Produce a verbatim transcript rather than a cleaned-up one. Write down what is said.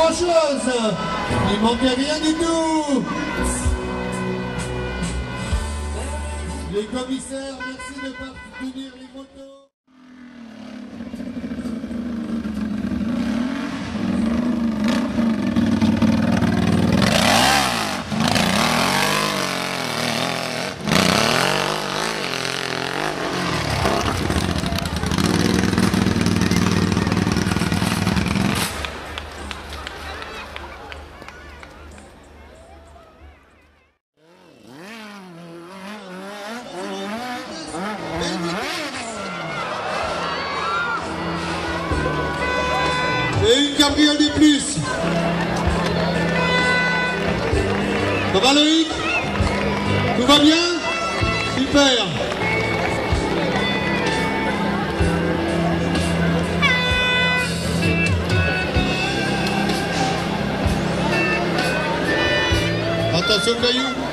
grand chose. Il manquait rien du tout. Les commissaires, merci de partenir les motos. Et une cabriole de plus. Ça va Loïc? Tout va bien? Super. Attention caillou.